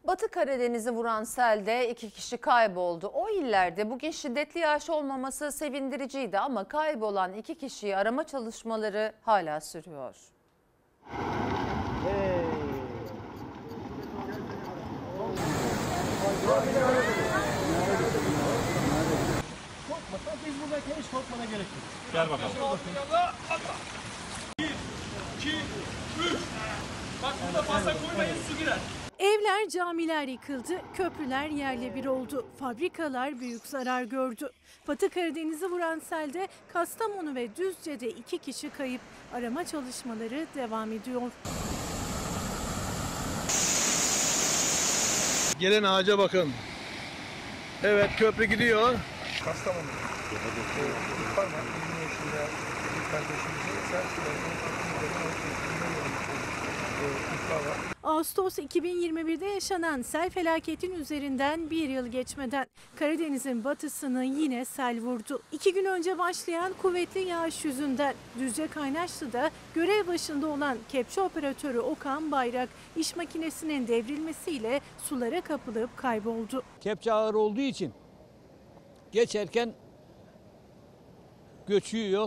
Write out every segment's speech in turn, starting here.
Batı Karadeniz'i vuran selde 2 kişi kayboldu. O illerde bugün şiddetli yağış olmaması sevindiriciydi ama kaybolan 2 kişiyi arama çalışmaları hala sürüyor. Korkma, biz buradayken hiç korkmana gerek yok. Gel bakalım. 1, 2, 3. Bak burada fazla koymayın, su girer. Evler, camiler yıkıldı, köprüler yerle bir oldu, fabrikalar büyük zarar gördü. Batı Karadeniz'i vuran selde Kastamonu ve Düzce'de 2 kişi kayıp. Arama çalışmaları devam ediyor. Gelen ağaca bakın. Evet, köprü gidiyor. Kastamonu. İhbar var. 20 yaşında bir kardeşimizin ihbar var. Ağustos 2021'de yaşanan sel felaketin üzerinden bir yıl geçmeden Karadeniz'in batısını yine sel vurdu. 2 gün önce başlayan kuvvetli yağış yüzünden Düzce Kaynaşlı'da görev başında olan kepçe operatörü Okan Bayrak iş makinesinin devrilmesiyle sulara kapılıp kayboldu. Kepçe ağır olduğu için geçerken göçüyor.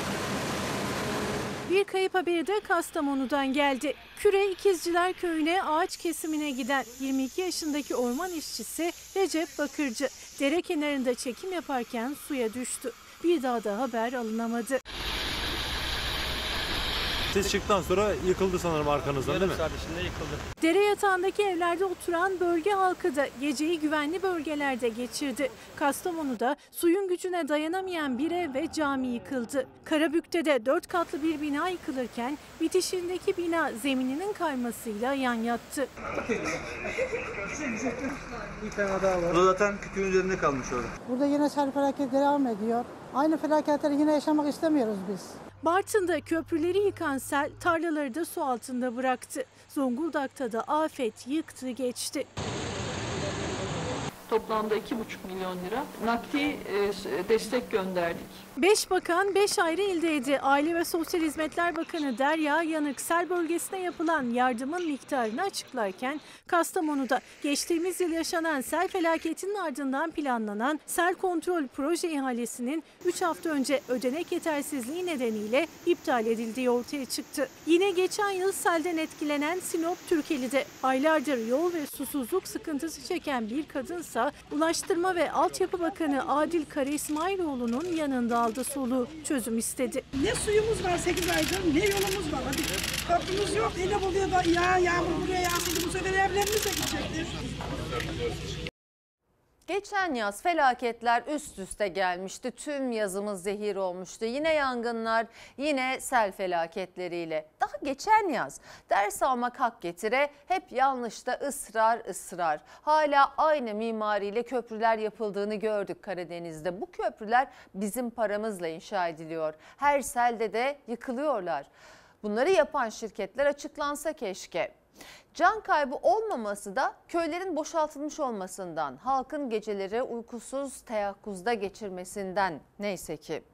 Bir kayıp haberi de Kastamonu'dan geldi. Küre İkizciler Köyü'ne ağaç kesimine giden 22 yaşındaki orman işçisi Recep Bakırcı dere kenarında çekim yaparken suya düştü. Bir daha da haber alınamadı. Siz çıktıktan sonra yıkıldı sanırım arkanızdan, değil mi? Yarım saat içinde yıkıldı. Dere yatağındaki evlerde oturan bölge halkı da geceyi güvenli bölgelerde geçirdi. Kastamonu'da suyun gücüne dayanamayan bir ev ve cami yıkıldı. Karabük'te de 4 katlı bir bina yıkılırken bitişiğindeki bina zemininin kaymasıyla yan yattı. Bir tane daha var. Bu zaten kütüğün üzerinde kalmış orada. Burada yine sel felaketi devam ediyor. Aynı felaketleri yine yaşamak istemiyoruz biz. Bartın'da köprüleri yıkan sel tarlaları da su altında bıraktı. Zonguldak'ta da afet yıktı geçti. Toplamda 2,5 milyon lira nakdi destek gönderdik. 5 bakan 5 ayrı ildeydi. Aile ve Sosyal Hizmetler Bakanı Derya Yanık sel bölgesine yapılan yardımın miktarını açıklarken Kastamonu'da geçtiğimiz yıl yaşanan sel felaketinin ardından planlanan sel kontrol proje ihalesinin 3 hafta önce ödenek yetersizliği nedeniyle iptal edildiği ortaya çıktı. Yine geçen yıl selden etkilenen Sinop Türkeli'de aylardır yol ve susuzluk sıkıntısı çeken bir kadınsa Ulaştırma ve Altyapı Bakanı Adil Kara İsmailoğlu'nun yanında aldı soluğu, çözüm istedi. Ne suyumuz var 8 aydır, ne yolumuz var. Hadi köprümüz yok. Ne buluyor da yağmur buraya yağsaydı bu sefer evlerimiz de gidecekti. Geçen yaz felaketler üst üste gelmişti. Tüm yazımız zehir olmuştu. Yine yangınlar, yine sel felaketleriyle. Daha geçen yaz ders almak hak getire hep yanlışta ısrar. Hala aynı mimariyle köprüler yapıldığını gördük Karadeniz'de. Bu köprüler bizim paramızla inşa ediliyor. Her selde de yıkılıyorlar. Bunları yapan şirketler açıklansa keşke. Can kaybı olmaması da köylerin boşaltılmış olmasından, halkın geceleri uykusuz teyakkuzda geçirmesinden neyse ki.